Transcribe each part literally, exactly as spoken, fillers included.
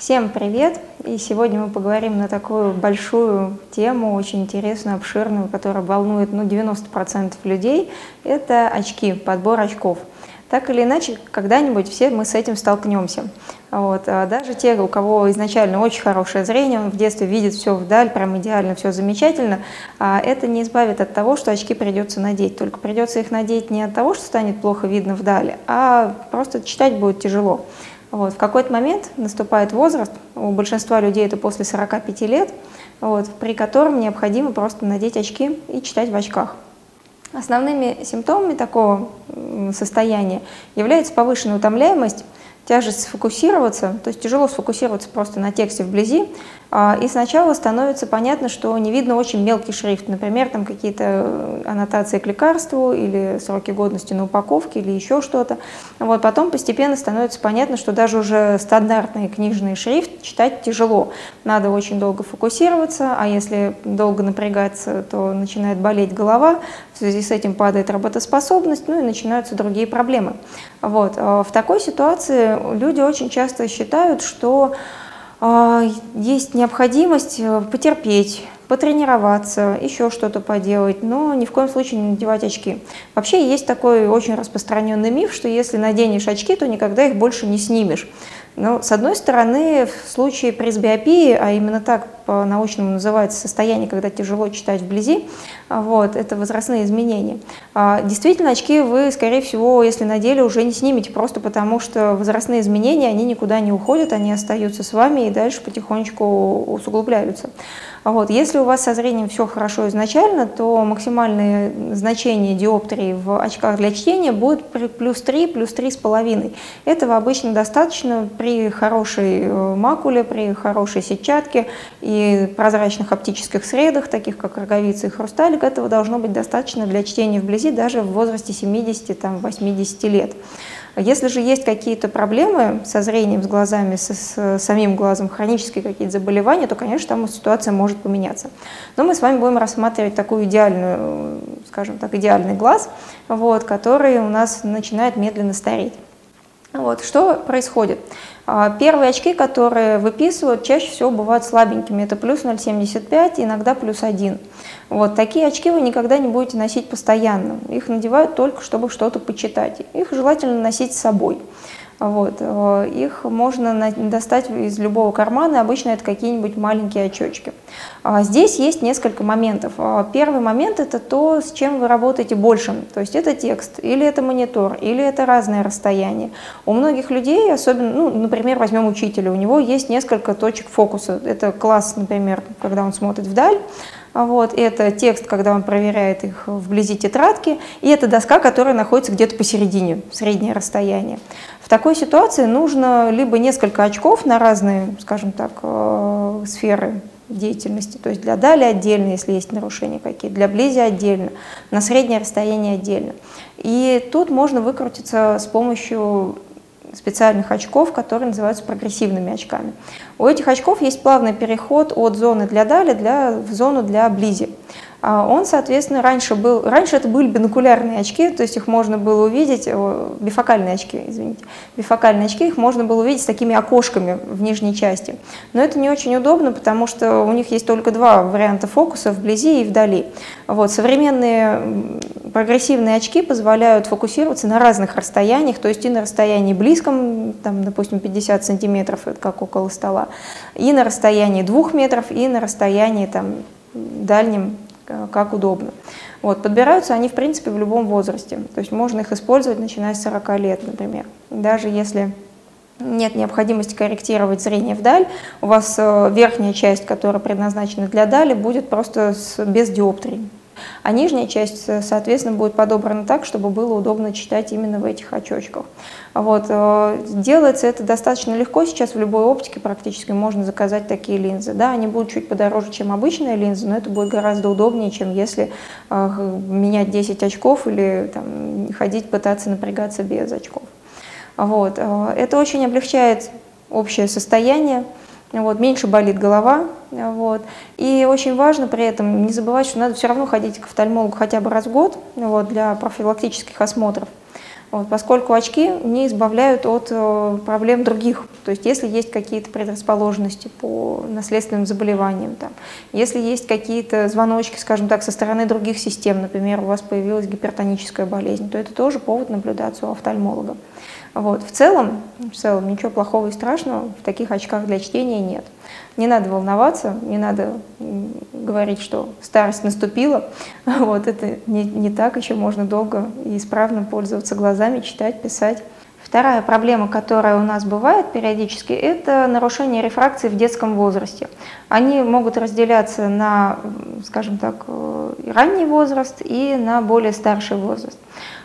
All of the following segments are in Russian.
Всем привет! И сегодня мы поговорим на такую большую тему, очень интересную, обширную, которая волнует ну, девяносто процентов людей. Это очки, подбор очков. Так или иначе, когда-нибудь все мы с этим столкнемся. Вот. А даже те, у кого изначально очень хорошее зрение, он в детстве видит все вдаль, прям идеально, все замечательно, а это не избавит от того, что очки придется надеть. Только придется их надеть не от того, что станет плохо видно вдали, а просто читать будет тяжело. Вот. В какой-то момент наступает возраст, у большинства людей это после сорока пяти лет, вот, при котором необходимо просто надеть очки и читать в очках. Основными симптомами такого состояния является повышенная утомляемость, тяжесть сфокусироваться, то есть тяжело сфокусироваться просто на тексте вблизи, и сначала становится понятно, что не видно очень мелкий шрифт, например, там какие-то аннотации к лекарству или сроки годности на упаковке или еще что-то. Вот, потом постепенно становится понятно, что даже уже стандартный книжный шрифт читать тяжело, надо очень долго фокусироваться, а если долго напрягаться, то начинает болеть голова, в связи с этим падает работоспособность, ну и начинаются другие проблемы. Вот. В такой ситуации люди очень часто считают, что э, есть необходимость потерпеть, потренироваться, еще что-то поделать, но ни в коем случае не надевать очки. Вообще есть такой очень распространенный миф, что если наденешь очки, то никогда их больше не снимешь. Но, с одной стороны, в случае пресбиопии, а именно так по-научному называется состояние, когда тяжело читать вблизи, вот, это возрастные изменения. Действительно, очки вы, скорее всего, если надели, уже не снимете, просто потому что возрастные изменения, они никуда не уходят, они остаются с вами и дальше потихонечку усугубляются. Вот. Если у вас со зрением все хорошо изначально, то максимальное значение диоптрии в очках для чтения будет плюс три, плюс три с половиной. Этого обычно достаточно при хорошей макуле, при хорошей сетчатке и прозрачных оптических средах, таких как роговица и хрусталик. Этого должно быть достаточно для чтения вблизи даже в возрасте семидесяти-восьмидесяти лет. Если же есть какие-то проблемы со зрением, с глазами, с, с самим глазом, хронические какие-то заболевания, то, конечно, там ситуация может поменяться. Но мы с вами будем рассматривать такую идеальную, скажем так, идеальный глаз, вот, который у нас начинает медленно стареть. Вот, что происходит? Первые очки, которые выписывают, чаще всего бывают слабенькими. Это плюс ноль целых семьдесят пять, иногда плюс один. Вот, такие очки вы никогда не будете носить постоянно. Их надевают только, чтобы что-то почитать. Их желательно носить с собой. Вот, их можно достать из любого кармана, обычно это какие-нибудь маленькие очечки. Здесь есть несколько моментов. Первый момент – это то, с чем вы работаете больше. То есть это текст, или это монитор, или это разное расстояние. У многих людей, особенно, ну, например, возьмем учителя, у него есть несколько точек фокуса. Это класс, например, когда он смотрит вдаль. Вот, это текст, когда он проверяет их вблизи тетрадки, и это доска, которая находится где-то посередине, среднее расстояние. В такой ситуации нужно либо несколько очков на разные, скажем так, э, сферы деятельности, то есть для дали отдельно, если есть нарушения какие-то, для близи отдельно, на среднее расстояние отдельно. И тут можно выкрутиться с помощью специальных очков, которые называются прогрессивными очками. У этих очков есть плавный переход от зоны для дали для, в зону для близи. Он, соответственно, раньше был, раньше это были бинокулярные очки, то есть их можно было увидеть, бифокальные очки, извините, бифокальные очки, их можно было увидеть с такими окошками в нижней части. Но это не очень удобно, потому что у них есть только два варианта фокуса, вблизи и вдали. Вот, современные прогрессивные очки позволяют фокусироваться на разных расстояниях, то есть и на расстоянии близком, там, допустим, пятьдесят сантиметров, это как около стола, и на расстоянии двух метров, и на расстоянии там, дальнем, как удобно. Вот, подбираются они, в принципе, в любом возрасте. То есть можно их использовать, начиная с сорока лет, например. Даже если нет необходимости корректировать зрение вдаль, у вас верхняя часть, которая предназначена для дали, будет просто с, без диоптрий. А нижняя часть, соответственно, будет подобрана так, чтобы было удобно читать именно в этих очочках. Вот. Делается это достаточно легко, сейчас в любой оптике практически можно заказать такие линзы. Да, они будут чуть подороже, чем обычная линза, но это будет гораздо удобнее, чем если менять десять очков или там, ходить, пытаться напрягаться без очков. Вот. Это очень облегчает общее состояние. Вот, меньше болит голова. Вот. И очень важно при этом не забывать, что надо все равно ходить к офтальмологу хотя бы раз в год вот, для профилактических осмотров. Вот, поскольку очки не избавляют от э, проблем других. То есть если есть какие-то предрасположенности по наследственным заболеваниям, там, если есть какие-то звоночки, скажем так, со стороны других систем, например, у вас появилась гипертоническая болезнь, то это тоже повод наблюдаться у офтальмолога. Вот. В целом, в целом ничего плохого и страшного в таких очках для чтения нет. Не надо волноваться, не надо говорить, что старость наступила. Вот. Это не, не так, еще можно долго и исправно пользоваться глазами, читать, писать. Вторая проблема, которая у нас бывает периодически, это нарушение рефракции в детском возрасте. Они могут разделяться на, скажем так, ранний возраст и на более старший возраст.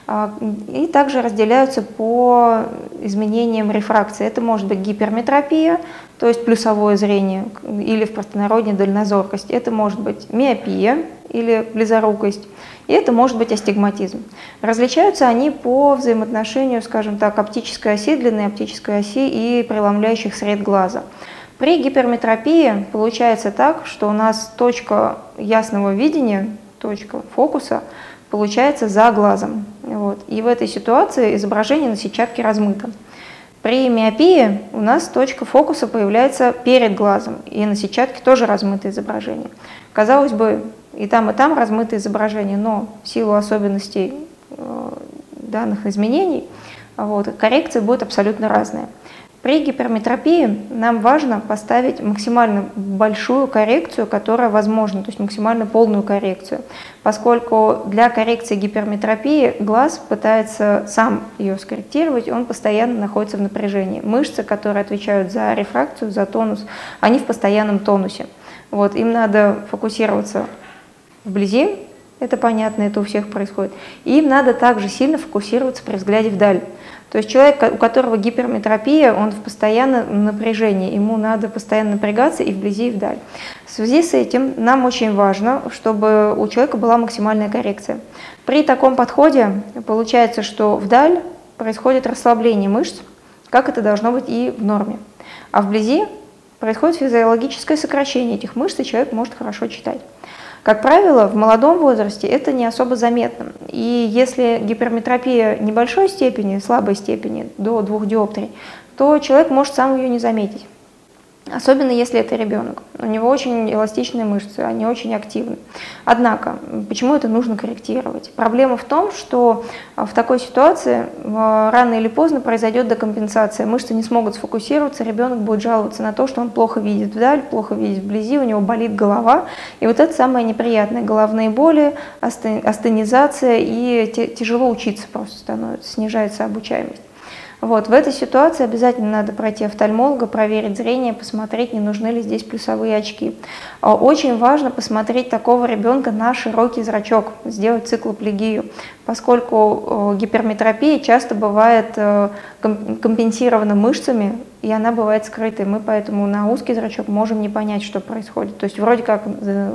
И также разделяются по изменениям рефракции. Это может быть гиперметропия, то есть плюсовое зрение, или в простонародье дальнозоркость. Это может быть миопия или близорукость. И это может быть астигматизм. Различаются они по взаимоотношению, скажем так, оптической оси, длины оптической оси и преломляющих сред глаза. При гиперметропии получается так, что у нас точка ясного видения, точка фокуса, получается за глазом. Вот. И в этой ситуации изображение на сетчатке размыто. При миопии у нас точка фокуса появляется перед глазом, и на сетчатке тоже размыто изображение. Казалось бы, и там, и там размыто изображение, но в силу особенностей э, данных изменений вот, коррекция будет абсолютно разная. При гиперметропии нам важно поставить максимально большую коррекцию, которая возможна, то есть максимально полную коррекцию, поскольку для коррекции гиперметропии глаз пытается сам ее скорректировать, он постоянно находится в напряжении. Мышцы, которые отвечают за рефракцию, за тонус, они в постоянном тонусе. Вот, им надо фокусироваться вблизи, это понятно, это у всех происходит, и им надо также сильно фокусироваться при взгляде вдаль. То есть человек, у которого гиперметропия, он в постоянном напряжении, ему надо постоянно напрягаться и вблизи, и вдаль. В связи с этим нам очень важно, чтобы у человека была максимальная коррекция. При таком подходе получается, что вдаль происходит расслабление мышц, как это должно быть и в норме. А вблизи происходит физиологическое сокращение этих мышц, и человек может хорошо читать. Как правило, в молодом возрасте это не особо заметно. И если гиперметропия небольшой степени, слабой степени, до двух диоптрий, то человек может сам ее не заметить. Особенно если это ребенок. У него очень эластичные мышцы, они очень активны. Однако, почему это нужно корректировать? Проблема в том, что в такой ситуации рано или поздно произойдет декомпенсация. Мышцы не смогут сфокусироваться, ребенок будет жаловаться на то, что он плохо видит вдаль, плохо видит вблизи, у него болит голова. И вот это самое неприятное. Головные боли, астенизация, и тяжело учиться просто становится, снижается обучаемость. Вот, в этой ситуации обязательно надо пройти офтальмолога, проверить зрение, посмотреть, не нужны ли здесь плюсовые очки. Очень важно посмотреть такого ребенка на широкий зрачок, сделать циклоплегию, поскольку гиперметропия часто бывает компенсирована мышцами, и она бывает скрытой. Мы поэтому на узкий зрачок можем не понять, что происходит. То есть вроде как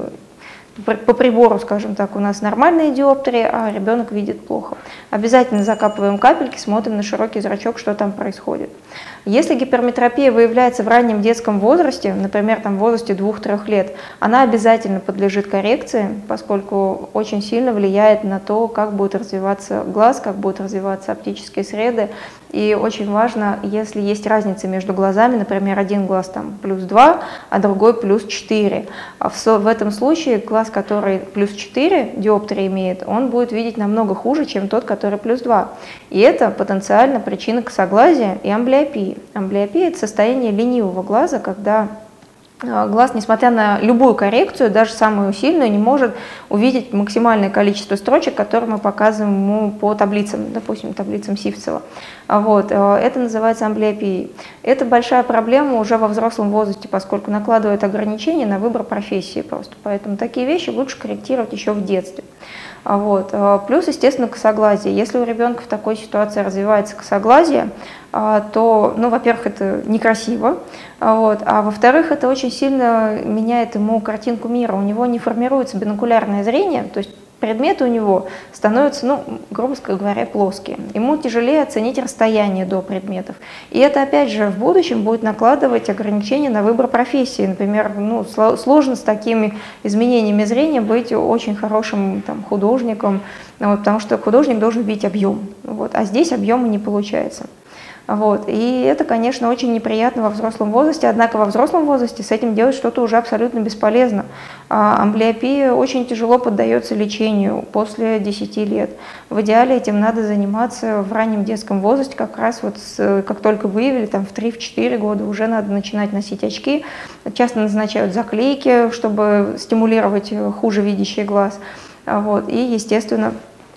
по прибору, скажем так, у нас нормальные диоптрии, а ребенок видит плохо. Обязательно закапываем капельки, смотрим на широкий зрачок, что там происходит. Если гиперметропия выявляется в раннем детском возрасте, например, там в возрасте двух-трёх лет, она обязательно подлежит коррекции, поскольку очень сильно влияет на то, как будет развиваться глаз, как будут развиваться оптические среды. И очень важно, если есть разница между глазами, например, один глаз там плюс два, а другой плюс четыре. А в, в этом случае глаз, который плюс четыре диоптрии имеет, он будет видеть намного хуже, чем тот, который плюс два. И это потенциально причина косоглазия и амблиопии. Амблиопия – это состояние ленивого глаза, когда глаз, несмотря на любую коррекцию, даже самую сильную, не может увидеть максимальное количество строчек, которые мы показываем ему по таблицам, допустим, таблицам Сивцева. Вот. Это называется амблиопией. Это большая проблема уже во взрослом возрасте, поскольку накладывает ограничения на выбор профессии просто. Поэтому такие вещи лучше корректировать еще в детстве. Вот. Плюс, естественно, косоглазие. Если у ребенка в такой ситуации развивается косоглазие, то, ну, во-первых, это некрасиво, вот, а во-вторых, это очень сильно меняет ему картинку мира. У него не формируется бинокулярное зрение, то есть предметы у него становятся, ну, грубо говоря, плоские. Ему тяжелее оценить расстояние до предметов. И это, опять же, в будущем будет накладывать ограничения на выбор профессии. Например, ну, сложно с такими изменениями зрения быть очень хорошим там, художником, вот, потому что художник должен видеть объем. Вот, а здесь объема не получается. Вот. И это, конечно, очень неприятно во взрослом возрасте, однако во взрослом возрасте с этим делать что-то уже абсолютно бесполезно. А амблиопия очень тяжело поддается лечению после десяти лет. В идеале этим надо заниматься в раннем детском возрасте, как раз вот с, как только выявили, там в три-четыре года уже надо начинать носить очки. Часто назначают заклейки, чтобы стимулировать хуже видящий глаз. Вот. И, естественно,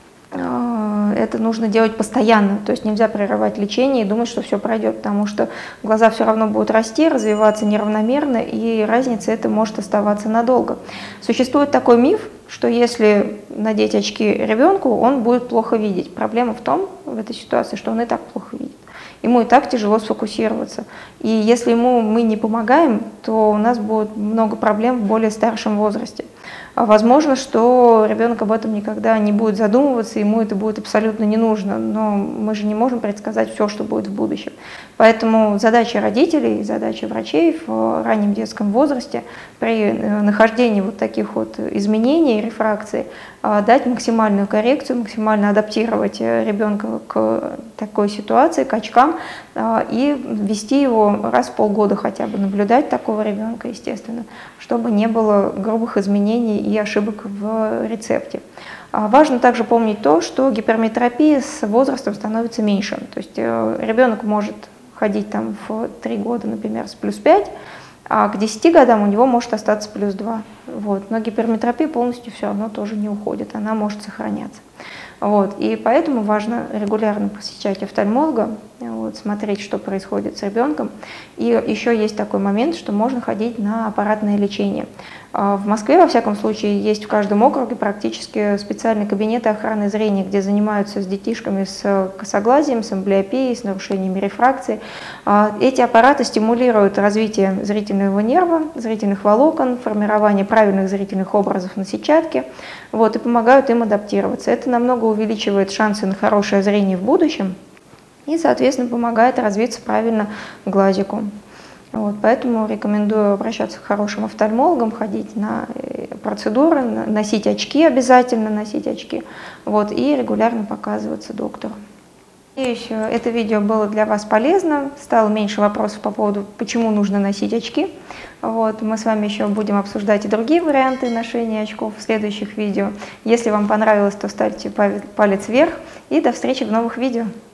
это нужно делать постоянно, то есть нельзя прерывать лечение и думать, что все пройдет, потому что глаза все равно будут расти, развиваться неравномерно, и разница это может оставаться надолго. Существует такой миф, что если надеть очки ребенку, он будет плохо видеть. Проблема в том, в этой ситуации, что он и так плохо видит. Ему и так тяжело сфокусироваться. И если ему мы не помогаем, то у нас будет много проблем в более старшем возрасте. Возможно, что ребенок об этом никогда не будет задумываться, ему это будет абсолютно не нужно, но мы же не можем предсказать все, что будет в будущем. Поэтому задача родителей, задача врачей в раннем детском возрасте при нахождении вот таких вот изменений, рефракции, дать максимальную коррекцию, максимально адаптировать ребенка к такой ситуации, к очкам, и вести его раз в полгода хотя бы, наблюдать такого ребенка, естественно, чтобы не было грубых изменений и ошибок в рецепте. Важно также помнить то, что гиперметропия с возрастом становится меньше. То есть ребенок может ходить там в три года, например, с плюс пять, а к десяти годам у него может остаться плюс два. Вот. Но гиперметропия полностью все равно тоже не уходит, она может сохраняться. Вот. И поэтому важно регулярно посещать офтальмолога, вот, смотреть, что происходит с ребенком. И еще есть такой момент, что можно ходить на аппаратное лечение. В Москве, во всяком случае, есть в каждом округе практически специальные кабинеты охраны зрения, где занимаются с детишками с косоглазием, с амблиопией, с нарушениями рефракции. Эти аппараты стимулируют развитие зрительного нерва, зрительных волокон, формирование правильных зрительных образов на сетчатке, вот, и помогают им адаптироваться. Это намного увеличивает шансы на хорошее зрение в будущем и, соответственно, помогает развиться правильно глазику. Вот, поэтому рекомендую обращаться к хорошим офтальмологам, ходить на процедуры, носить очки, обязательно носить очки, вот, и регулярно показываться доктору. Надеюсь, это видео было для вас полезно, стало меньше вопросов по поводу, почему нужно носить очки. Вот, мы с вами еще будем обсуждать и другие варианты ношения очков в следующих видео. Если вам понравилось, то ставьте палец вверх и до встречи в новых видео.